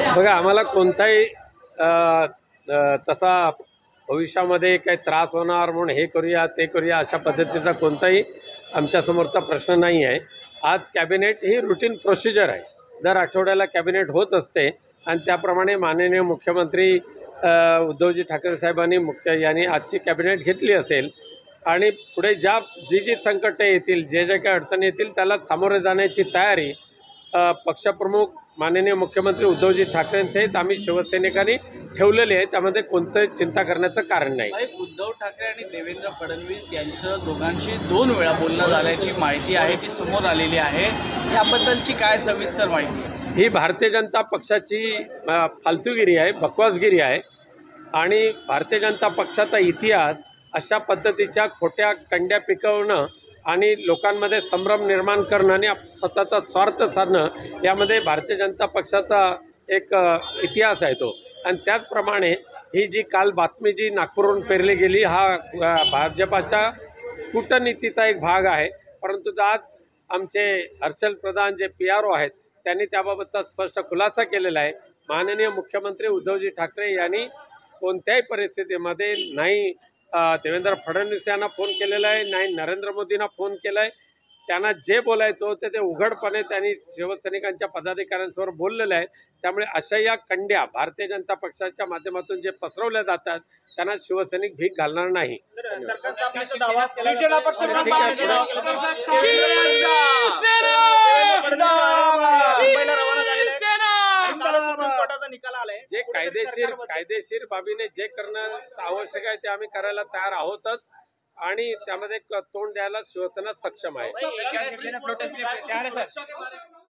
बघा, आम्हाला कोणताही तसा भविष्यामध्ये काही त्रास होणार म्हणून हे करूया ते करूया अशा पद्धतीचा कोणताही आमच्यासमोरचा प्रश्न नाही आहे। आज कॅबिनेट ही रूटीन प्रोसिजर आहे। दर आठवड्याला कॅबिनेट होत असते आणि त्याप्रमाणे माननीय मुख्यमंत्री उद्धवजी ठाकरे साहेबांनी यांनी आजची कॅबिनेट घेतली असेल आणि पुढे जी संकटे येतील, जे काही अडचणी येतील त्याला सामोरे जाण्याची तयारी पक्षप्रमुख माननीय मुख्यमंत्री उद्धवजी ठाकरेंसहित आम्ही शिवसैनिकांनी ठेवलेले आहे। त्यामध्ये कोणतं चिंता करण्याचं कारण नाही। उद्धव ठाकरे आणि देवेंद्र फडणवीस यांचं दोघांशी 2 वेळा बोलणं झाल्याची माहिती आहे, ती समोर आलेली आहे। याबद्दलची काय सविस्तर माहिती आहे? ही भारतीय जनता पक्षाची फालतूगिरी आहे, बकवासगिरी आहे आणि भारतीय जनता पक्षाचा इतिहास अशा पद्धतीच्या खोट्या कंड्या पिकवणं आणि लोकांमध्ये संभ्रम निर्माण करणं आणि स्वतःचा स्वार्थ साधणं यामध्ये भारतीय जनता पक्षाचा एक इतिहास आहे तो। आणि त्याचप्रमाणे ही जी काल बातमी जी नागपूरहून पेरली गेली हा भाजपाच्या कूटनीतीचा एक भाग आहे। परंतु आज आमचे हर्षल प्रधान जे PRO आहेत त्यांनी त्याबाबतचा स्पष्ट खुलासा केलेला आहे। माननीय मुख्यमंत्री उद्धवजी ठाकरे यांनी कोणत्याही परिस्थितीमध्ये नाही देवेंद्र फडणवीस यांना फोन केलेला आहे, नाही नरेंद्र मोदींना फोन केला आहे। त्यांना जे बोलायचं होतं ते उघडपणे त्यांनी शिवसैनिकांच्या पदाधिकाऱ्यांसमोर बोललेलं आहे। त्यामुळे अशा या कंड्या भारतीय जनता पक्षाच्या माध्यमातून जे पसरवल्या जातात त्यांना शिवसैनिक भीक घालणार नाही। जे कायदेशीर बाबीने जे करणं आवश्यक आहे ते आम्ही करायला तयार आहोतच आणि त्यामध्ये तोंड द्यायला शिवसेना सक्षम आहे।